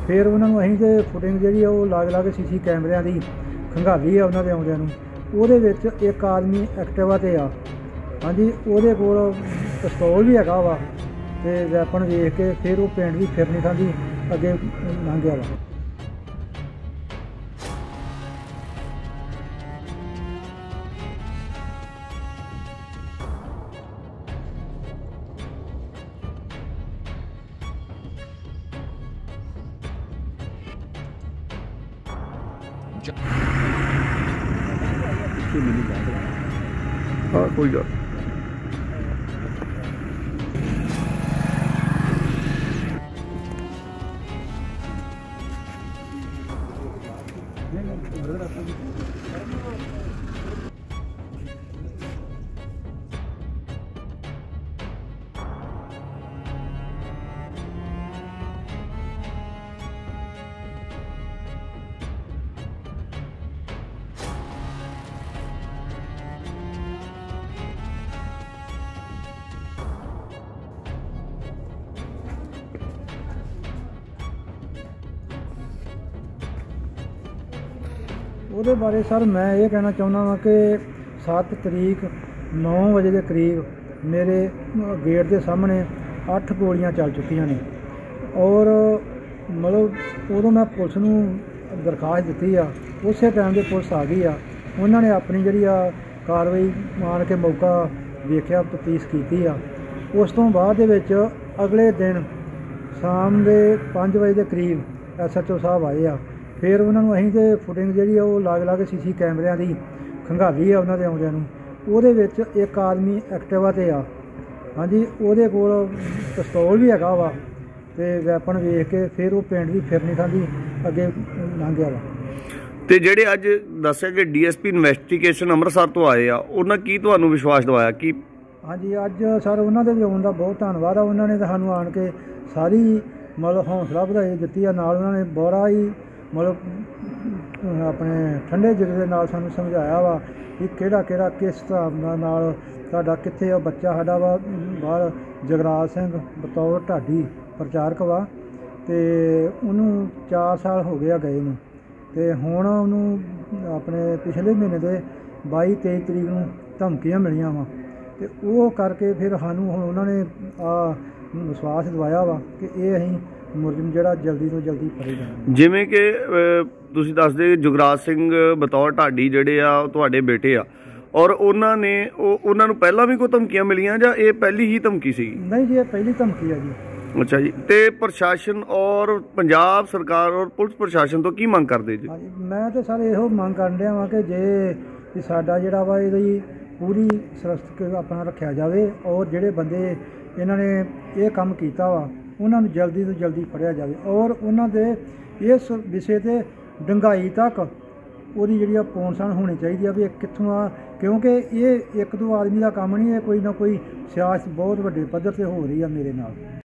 फिर उन्होंने असीं ते फुटिंग जी लाग ला के सीसी कैमरिਆਂ ਦੀ खंगाली है उन्होंने आउंदिਆਂ ਨੂੰ। ਉਹਦੇ ਵਿੱਚ एक आदमी एक्टिवा ते आ, हाँ जी, ਉਹਦੇ ਕੋਲ पिस्तौल भी हैगा वा ते वैपन वेख के फिर वो पिंड भी फिर नहीं थांदी अगे लंघ गया वा। हाँ कोई गल ਉਹਦੇ ਬਾਰੇ ਸਰ ਮੈਂ ਇਹ ਕਹਿਣਾ ਚਾਹੁੰਦਾ ਵਾਂ ਕਿ 7 ਤਰੀਕ 9 ਵਜੇ ਦੇ ਕਰੀਬ ਮੇਰੇ ਗੇਟ ਦੇ ਸਾਹਮਣੇ 8 ਗੋਲੀਆਂ ਚੱਲ ਚੁੱਕੀਆਂ ਨੇ ਔਰ ਮਤਲਬ ਉਦੋਂ ਮੈਂ ਪੁਲਿਸ ਨੂੰ ਦਰਖਾਸਤ ਦਿੱਤੀ ਆ, ਉਸੇ ਟਾਈਮ ਦੇ ਪੁਲਿਸ ਆ ਗਈ ਆ। ਉਹਨਾਂ ਨੇ ਆਪਣੀ ਜਿਹੜੀ ਆ ਕਾਰਵਾਈ ਮਾਰ ਕੇ ਮੌਕਾ ਵੇਖਿਆ, ਤਫਤੀਸ਼ ਕੀਤੀ ਆ। ਉਸ ਤੋਂ ਬਾਅਦ ਦੇ ਵਿੱਚ ਅਗਲੇ ਦਿਨ ਸ਼ਾਮ ਦੇ 5 ਵਜੇ ਦੇ ਕਰੀਬ SHO ਸਾਹਿਬ ਆਏ ਆ। फिर उन्होंने असीं ते फुटिंग जी लाग ला के सीसी कैमरिਆਂ ਦੀ खंगाली है उन्होंने आउंदिਆਂ ਨੂੰ। ਉਹਦੇ ਵਿੱਚ एक आदमी एक्टिवा ते आ, हाँ जी, ਉਹਦੇ ਕੋਲ पिस्तौल भी हैगा वा ते वैपन वेख के फिर वो पिंड भी फिर नहीं थांदी अगे लंघ गया वा। ਤੇ ਜਿਹੜੇ ਅੱਜ ਦੱਸਿਆ ਕਿ DSP ਇਨਵੈਸਟੀਗੇਸ਼ਨ ਅੰਮ੍ਰਿਤਸਰ ਤੋਂ ਆਏ ਆ, ਉਹਨਾਂ ਕੀ ਤੁਹਾਨੂੰ ਵਿਸ਼ਵਾਸ ਦਿਵਾਇਆ ਕਿ हाँ जी अज सर उन्होंने भी आउण दा बहुत धन्नवाद आ। उन्होंने तो सानूं आण के सारी मतलब हौसला ਵਧਾਈ ਦਿੱਤੀ आ, नाल उन्होंने बड़ा ही मतलब अपने ठंडे जिगर के नाल सानूं समझाया वा कि किहड़ा किहड़ा किस हिसाब नाल तुहाडा कित्थे आ बच्चा साडा वा बाहर जगराज सिंह बतौर ढाडी प्रचारक वा ते उन्होंने 4 साल हो गए गए नूं ते हुण उन्होंने अपने पिछले महीने दे 22-23 तरीक नूं धमकियां मिलियां वा ते वो करके फिर सानूं हुण उन्होंने विश्वास दिवाया वा कि ये असीं मुलजिम ਜਿਹੜਾ जल्दी ਤੋਂ जल्दी ਫੜੇ ਜਾਣ। ਜਿਵੇਂ ਕਿ ਤੁਸੀਂ ਦੱਸਦੇ ਜੁਗਰਾਜ ਸਿੰਘ ਬਤੌਰ ਢਾਡੀ ਜਿਹੜੇ ਆ ਉਹ ਤੁਹਾਡੇ ਬੇਟੇ ਆ ਔਰ ਉਹਨਾਂ ਨੂੰ ਪਹਿਲਾਂ ਵੀ ਕੋਈ ਧਮਕੀਆਂ ਮਿਲੀਆਂ ਜਾਂ ਇਹ ਪਹਿਲੀ ਹੀ ਧਮਕੀ ਸੀ? ਨਹੀਂ ਜੀ, ਇਹ ਪਹਿਲੀ ਧਮਕੀ ਆ ਜੀ। ਅੱਛਾ ਜੀ, ਤੇ ਪ੍ਰਸ਼ਾਸਨ ਔਰ ਪੰਜਾਬ ਸਰਕਾਰ ਔਰ ਪੁਲਿਸ ਪ੍ਰਸ਼ਾਸਨ ਤੋਂ ਕੀ ਮੰਗ ਕਰਦੇ ਜੀ? ਹਾਂਜੀ, ਮੈਂ ਤਾਂ ਸਰ ਇਹੋ ਮੰਗ ਕਰਨ ਡਿਆ ਵਾਂ ਕਿ ਜੇ ਸਾਡਾ ਜਿਹੜਾ ਵਾ ਇਹਦੀ ਪੂਰੀ ਸੁਰੱਖਿਅਤ ਆਪਣਾ ਰੱਖਿਆ ਜਾਵੇ ਔਰ ਜਿਹੜੇ ਬੰਦੇ ਇਹਨਾਂ ਨੇ ਇਹ ਕੰਮ ਕੀਤਾ ਵਾ ਉਹਨਾਂ ਨੂੰ ਜਲਦੀ ਤੋਂ ਜਲਦੀ ਫੜਿਆ ਜਾਵੇ ਔਰ ਉਹਨਾਂ ਦੇ ਇਸ ਵਿਸ਼ੇ 'ਤੇ ਡੂੰਘਾਈ ਤੱਕ ਉਹਦੀ ਜਿਹੜੀ ਪਹੁੰਚਾਣ ਹੋਣੀ ਚਾਹੀਦੀ ਆ ਵੀ ਇਹ ਕਿੱਥੋਂ ਆ, ਕਿਉਂਕਿ ਇਹ 1-2 ਆਦਮੀ ਦਾ ਕੰਮ ਨਹੀਂ, ਇਹ ਕੋਈ ਨਾ ਕੋਈ ਸਿਆਸਤ ਬਹੁਤ ਵੱਡੇ ਪੱਧਰ 'ਤੇ ਹੋ ਰਹੀ ਆ ਮੇਰੇ ਨਾਲ।